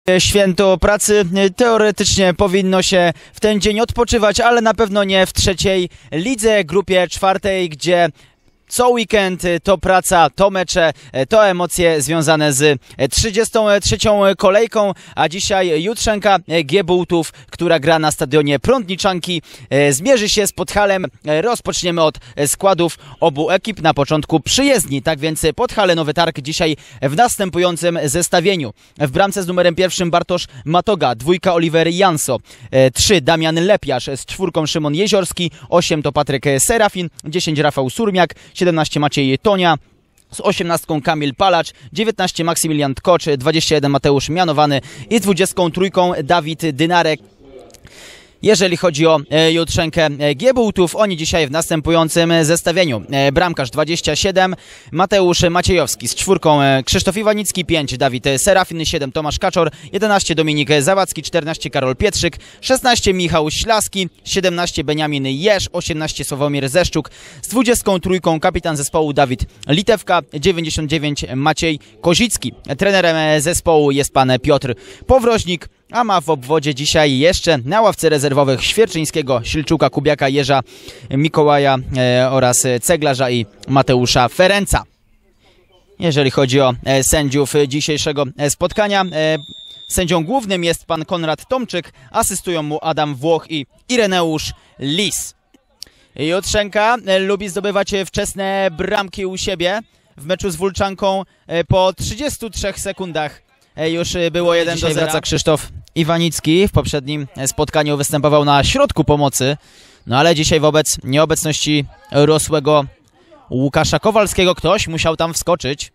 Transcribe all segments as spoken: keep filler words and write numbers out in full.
Święto pracy, teoretycznie powinno się w ten dzień odpoczywać, ale na pewno nie w trzeciej lidze, grupie czwartej, gdzie co weekend to praca, to mecze, to emocje związane z trzydziestą trzecią kolejką, a dzisiaj Jutrzenka Giebałtów, która gra na stadionie Prądniczanki, zmierzy się z Podhalem. Rozpoczniemy od składów obu ekip, na początku przyjezdni, tak więc Podhale Nowy Targ dzisiaj w następującym zestawieniu. W bramce z numerem pierwszym Bartosz Matoga, dwójka Oliver Janso, trzy Damian Lepiarz, z czwórką Szymon Jeziorski, osiem to Patryk Serafin, dziesięć Rafał Surmiak, siedemnaście Maciej Tonia, z osiemnastką Kamil Palacz, dziewiętnaście Maksymilian Tkocz, dwadzieścia jeden Mateusz Mianowany i z dwudziestką trójką Dawid Dynarek. Jeżeli chodzi o e, Jutrzenkę e, Giebałtów, oni dzisiaj w następującym zestawieniu. E, bramkarz dwadzieścia siedem, Mateusz Maciejowski, z czwórką e, Krzysztof Iwanicki, pięć Dawid Serafin, siedem Tomasz Kaczor, jedenaście Dominik Zawadzki, czternaście Karol Pietrzyk, szesnaście Michał Ślaski, siedemnaście Beniamin Jesz, osiemnaście Sławomir Zeszczuk, z dwudziestką trójką kapitan zespołu Dawid Litewka, dziewięćdziesiąt dziewięć Maciej Kozicki. Trenerem zespołu jest pan Piotr Powroźnik, a ma w obwodzie dzisiaj jeszcze na ławce rezerwowych Świerczyńskiego, Silczuka, Kubiaka, Jerza, Mikołaja e, oraz Ceglarza i Mateusza Ferenca. Jeżeli chodzi o e, sędziów dzisiejszego e, spotkania, e, sędzią głównym jest pan Konrad Tomczyk, asystują mu Adam Włoch i Ireneusz Lis. Jutrzenka e, lubi zdobywać wczesne bramki u siebie. W meczu z Wólczanką e, po trzydziestu trzech sekundach już było jeden do zera. Krzysztof Iwanicki w poprzednim spotkaniu występował na środku pomocy, no ale dzisiaj wobec nieobecności rosłego Łukasza Kowalskiego ktoś musiał tam wskoczyć.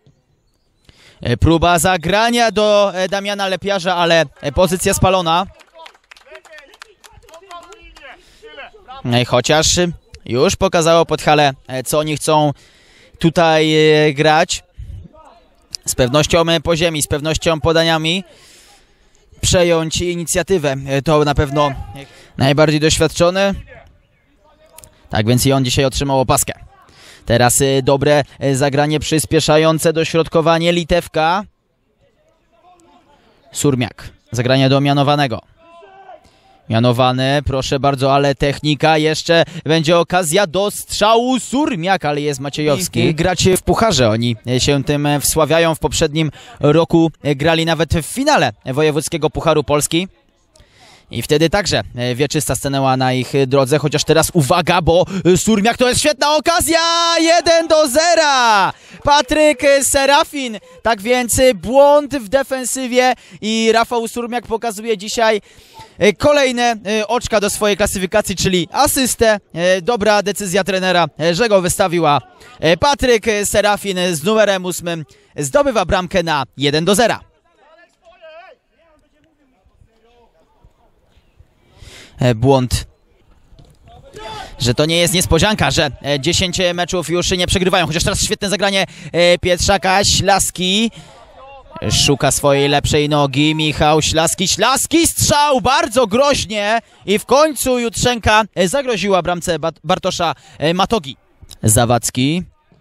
Próba zagrania do Damiana Lepiarza, ale pozycja spalona. Chociaż już pokazało Podhale, co oni chcą tutaj grać. Z pewnością po ziemi, z pewnością podaniami przejąć inicjatywę. To na pewno najbardziej doświadczony. Tak więc i on dzisiaj otrzymał opaskę. Teraz dobre zagranie przyspieszające dośrodkowanie Litewka. Surmiak. Zagranie do Mianowanego. Mianowany, proszę bardzo, ale technika, jeszcze będzie okazja do strzału. Surmiak, ale jest Maciejowski. Gracie w pucharze, oni się tym wsławiają. W poprzednim roku grali nawet w finale Wojewódzkiego Pucharu Polski. I wtedy także wieczysta stanęła na ich drodze, chociaż teraz uwaga, bo Surmiak to jest świetna okazja, jeden do zera! Patryk Serafin, tak więc błąd w defensywie i Rafał Surmiak pokazuje dzisiaj kolejne oczka do swojej klasyfikacji, czyli asystę. Dobra decyzja trenera, że go wystawiła. Patryk Serafin z numerem ósmym zdobywa bramkę na jeden do zera. Błąd, że to nie jest niespodzianka, że dziesięć meczów już nie przegrywają, chociaż teraz świetne zagranie Pietrzaka. Ślaski szuka swojej lepszej nogi, Michał Ślaski, Ślaski, strzał bardzo groźnie i w końcu Jutrzenka zagroziła bramce Bartosza Matogi. Zawadzki,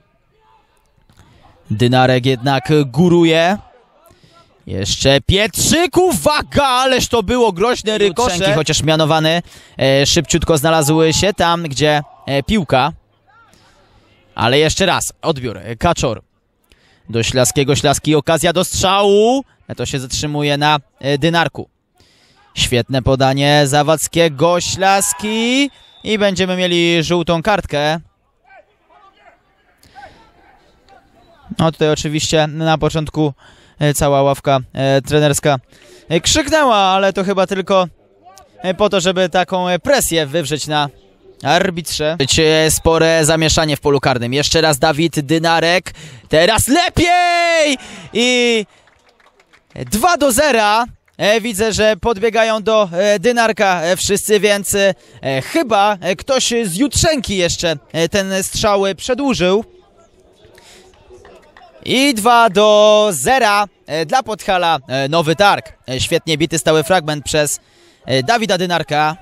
Dynarek jednak góruje. Jeszcze Pietrzyk, uwaga, ależ to było groźne rykosze. Chociaż Mianowany e, szybciutko znalazł się tam, gdzie e, piłka. Ale jeszcze raz, odbiór, Kaczor do Ślaskiego, Ślaski, okazja do strzału. E, to się zatrzymuje na e, Dynarku. Świetne podanie Zawadzkiego, Ślaski i będziemy mieli żółtą kartkę. No tutaj oczywiście na początku cała ławka e, trenerska e, krzyknęła, ale to chyba tylko e, po to, żeby taką e, presję wywrzeć na arbitrze. E, spore zamieszanie w polu karnym. Jeszcze raz Dawid Dynarek. Teraz lepiej! I dwa do zera. E, widzę, że podbiegają do e, Dynarka e, wszyscy, więc e, chyba e, ktoś z Jutrzenki jeszcze e, ten strzał przedłużył. I dwa do zera dla Podhala Nowy Targ. Świetnie bity stały fragment przez Dawida Dynarka.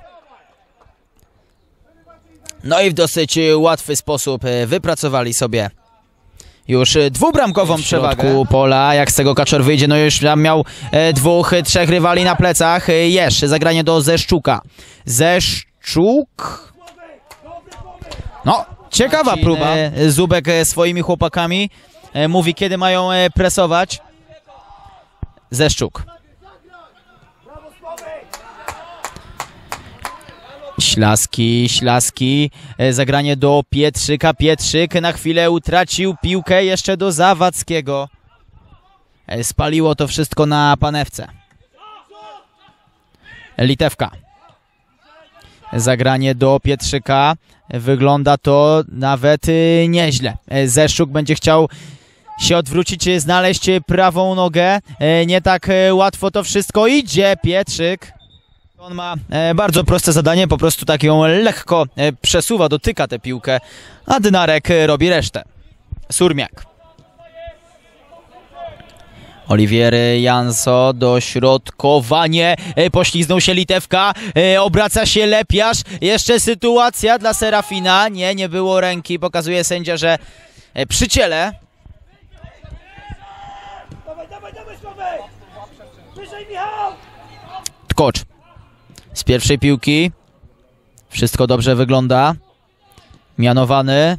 No i w dosyć łatwy sposób wypracowali sobie już dwubramkową przewagę pola. Jak z tego Kaczor wyjdzie, no już tam miał e, dwóch, trzech rywali na plecach. E, Jesz, zagranie do Zeszczuka. Zeszczuk. No, ciekawa Marcin, próba. E, Zubek e, swoimi chłopakami e, mówi, kiedy mają e, presować. Zeszczuk. Ślaski, Ślaski, zagranie do Pietrzyka, Pietrzyk na chwilę utracił piłkę jeszcze do Zawadzkiego. Spaliło to wszystko na panewce. Litewka. Zagranie do Pietrzyka, wygląda to nawet nieźle. Zeszczuk będzie chciał się odwrócić, znaleźć prawą nogę, nie tak łatwo to wszystko idzie, Pietrzyk. On ma e, bardzo proste zadanie, po prostu tak ją lekko e, przesuwa, dotyka tę piłkę, a Dynarek e, robi resztę. Surmiak. Oliwier Janso, dośrodkowanie, e, pośliznął się Litewka, e, obraca się Lepiarz, jeszcze sytuacja dla Serafina, nie, nie było ręki, pokazuje sędzia, że e, przy ciele. Tkocz. Z pierwszej piłki. Wszystko dobrze wygląda. Mianowany.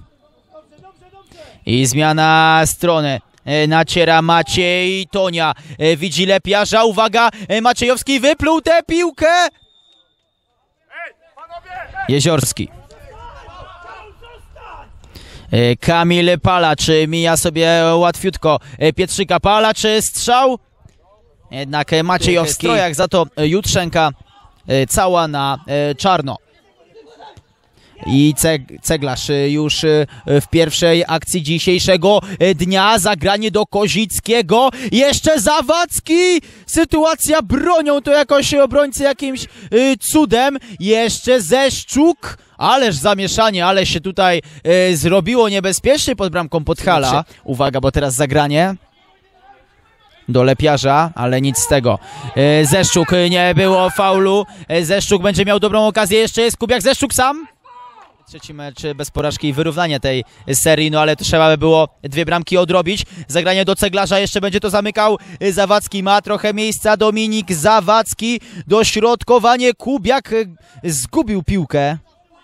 I zmiana strony. Naciera Maciej Tonia. Widzi Lepiarza. Uwaga, Maciejowski wypluł tę piłkę. Jeziorski. Kamil Palacz mija sobie łatwiutko Pietrzyka. Palacz, strzał. Jednak Maciejowski. Jak za to Jutrzenka cała na czarno. I Ceglarz już w pierwszej akcji dzisiejszego dnia. Zagranie do Kozickiego. Jeszcze Zawadzki. Sytuacja bronią. To jakoś obrońcy jakimś cudem. Jeszcze Zeszczuk. Ależ zamieszanie, ale się tutaj zrobiło niebezpiecznie pod bramką Podhala. Uwaga, bo teraz zagranie do Lepiarza, ale nic z tego. Zeszczuk, nie było faulu. Zeszczuk będzie miał dobrą okazję. Jeszcze jest Kubiak. Zeszczuk sam. Trzeci mecz bez porażki i wyrównanie tej serii, no ale trzeba by było dwie bramki odrobić. Zagranie do Ceglarza, jeszcze będzie to zamykał Zawadzki. Ma trochę miejsca Dominik Zawadzki. Dośrodkowanie. Kubiak zgubił piłkę.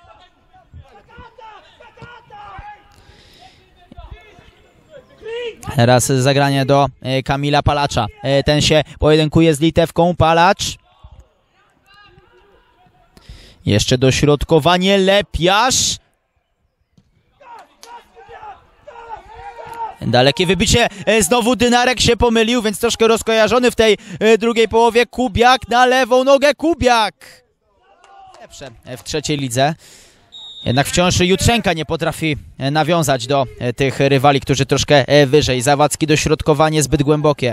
Teraz zagranie do Kamila Palacza. Ten się pojedynkuje z Litewką. Palacz. Jeszcze dośrodkowanie. Lepiarz. Dalekie wybicie. Znowu Dynarek się pomylił, więc troszkę rozkojarzony w tej drugiej połowie. Kubiak na lewą nogę. Kubiak. Lepsze w trzeciej lidze. Jednak wciąż Jutrzenka nie potrafi nawiązać do tych rywali, którzy troszkę wyżej. Zawadzki, dośrodkowanie zbyt głębokie.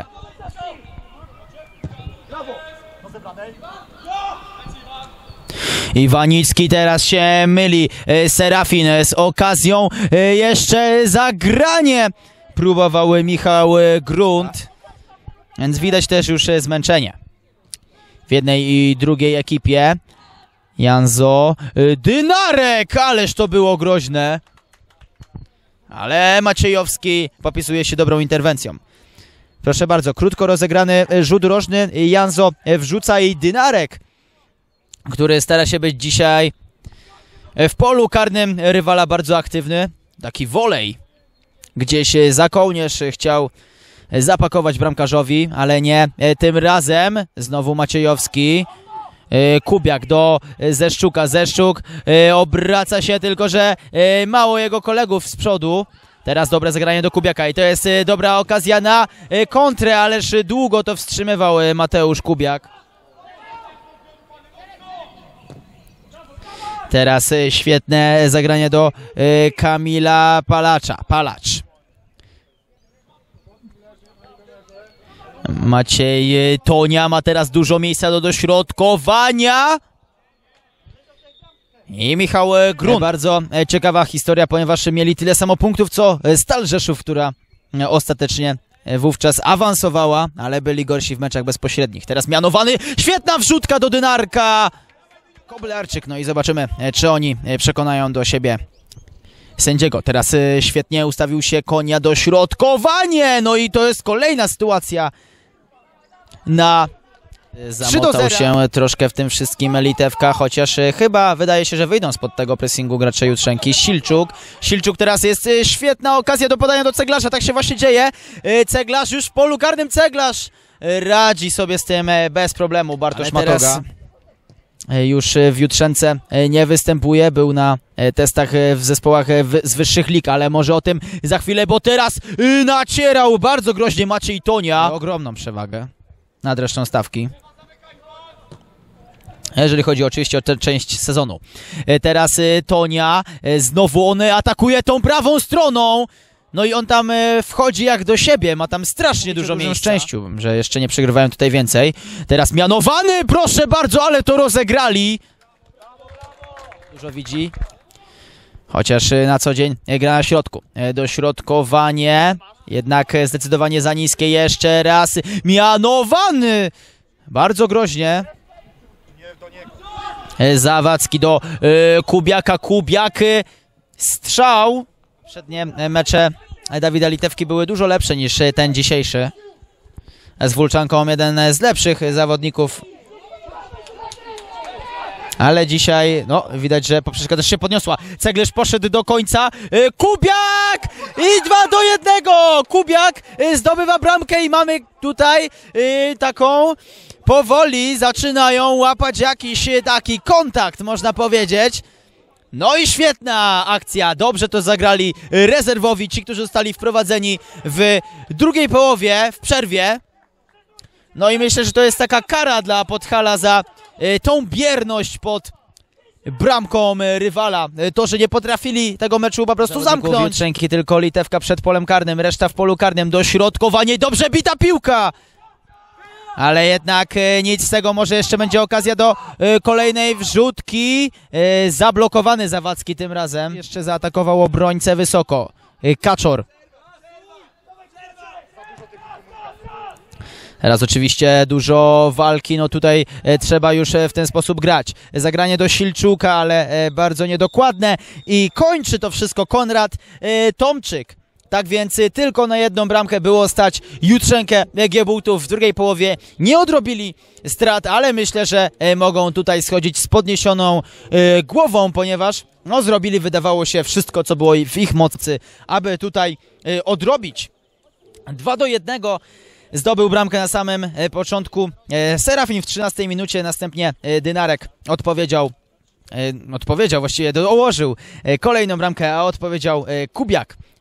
Iwanicki teraz się myli. Serafin z okazją. Jeszcze zagranie. Próbował Michał Grunt. Więc widać też już zmęczenie w jednej i drugiej ekipie. Janzo, Dynarek, ależ to było groźne. Ale Maciejowski popisuje się dobrą interwencją. Proszę bardzo, krótko rozegrany rzut rożny. Janzo wrzuca i Dynarek, który stara się być dzisiaj w polu karnym rywala bardzo aktywny. Taki wolej. Gdzieś za kołnierz chciał zapakować bramkarzowi, ale nie tym razem. Znowu Maciejowski. Kubiak do Zeszczuka. Zeszczuk obraca się, tylko że mało jego kolegów z przodu. Teraz dobre zagranie do Kubiaka i to jest dobra okazja na kontrę, ależ długo to wstrzymywał Mateusz Kubiak. Teraz świetne zagranie do Kamila Palacza. Palacz. Maciej Tonia ma teraz dużo miejsca do dośrodkowania. I Michał Grunt. Bardzo ciekawa historia, ponieważ mieli tyle samo punktów co Stal Rzeszów, która ostatecznie wówczas awansowała, ale byli gorsi w meczach bezpośrednich. Teraz mianowany. Świetna wrzutka do Dynarka. Koblarczyk. No i zobaczymy, czy oni przekonają do siebie sędziego. Teraz y, świetnie ustawił się Konia, dośrodkowanie, no i to jest kolejna sytuacja na... Zamotał się troszkę w tym wszystkim Litewka, chociaż y, chyba wydaje się, że wyjdą spod tego pressingu gracze Jutrzenki. Silczuk, Silczuk teraz jest y, świetna okazja do podania do Ceglarza, tak się właśnie dzieje. Y, Ceglarz już w polu karnym, Ceglarz y, radzi sobie z tym y, bez problemu. Bartosz Matoga już w Jutrzence nie występuje, był na testach w zespołach z wyższych lig, ale może o tym za chwilę, bo teraz nacierał bardzo groźnie Maciej Tonia. Ogromną przewagę nad resztą stawki, jeżeli chodzi oczywiście o tę część sezonu. Teraz Tonia, znowu on atakuje tą prawą stroną. No i on tam e, wchodzi jak do siebie, ma tam strasznie dużo miejsca. Szczęściu, że jeszcze nie przegrywają tutaj więcej. Teraz mianowany, proszę bardzo, ale to rozegrali. Dużo widzi. Chociaż e, na co dzień e, gra na środku. E, dośrodkowanie, jednak e, zdecydowanie za niskie. Jeszcze raz mianowany. Bardzo groźnie. E, Zawadzki do e, Kubiaka, Kubiak. E, strzał. Przednie mecze Dawida Litewki były dużo lepsze niż ten dzisiejszy. Z Wólczanką jeden z lepszych zawodników. Ale dzisiaj, no, widać, że poprzeczka też się podniosła. Ceglarz poszedł do końca. Kubiak! I dwa do jednego! Kubiak zdobywa bramkę i mamy tutaj taką... Powoli zaczynają łapać jakiś taki kontakt, można powiedzieć. No i świetna akcja, dobrze to zagrali rezerwowi, ci, którzy zostali wprowadzeni w drugiej połowie, w przerwie. No i myślę, że to jest taka kara dla Podhala za y, tą bierność pod bramką y, rywala. Y, to, że nie potrafili tego meczu po prostu zamknąć. Jutrzenki, tylko Litewka przed polem karnym, reszta w polu karnym, dośrodkowanie, dobrze bita piłka! Ale jednak e, nic z tego, może jeszcze będzie okazja do e, kolejnej wrzutki. E, zablokowany Zawadzki tym razem. Jeszcze zaatakował obrońcę wysoko. E, Kaczor. Teraz oczywiście dużo walki, no tutaj e, trzeba już e, w ten sposób grać. Zagranie do Silczuka, ale e, bardzo niedokładne. I kończy to wszystko Konrad e, Tomczyk. Tak więc tylko na jedną bramkę było stać Jutrzenkę Giebultów. W drugiej połowie nie odrobili strat, ale myślę, że mogą tutaj schodzić z podniesioną e, głową, ponieważ no, zrobili, wydawało się, wszystko, co było w ich mocy, aby tutaj e, odrobić. dwa do jednego zdobył bramkę na samym e, początku e, Serafin w trzynastej minucie, następnie e, Dynarek odpowiedział, e, odpowiedział, właściwie dołożył e, kolejną bramkę, a odpowiedział e, Kubiak.